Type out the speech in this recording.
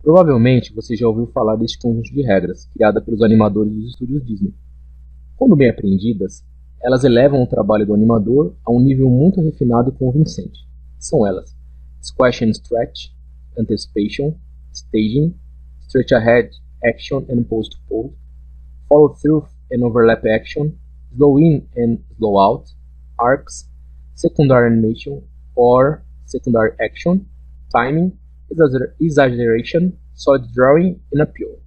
Provavelmente você já ouviu falar deste conjunto de regras, criada pelos animadores dos estúdios Disney. Quando bem aprendidas, elas elevam o trabalho do animador a um nível muito refinado e convincente. São elas: Squash and Stretch, Anticipation, Staging, Stretch Ahead, Action and Post-to-Pose, Follow Through and Overlap Action, Slow In and Slow Out, Arcs, Secondary Animation or Secondary Action, Timing, Exaggeration, Solid Drawing and Appeal.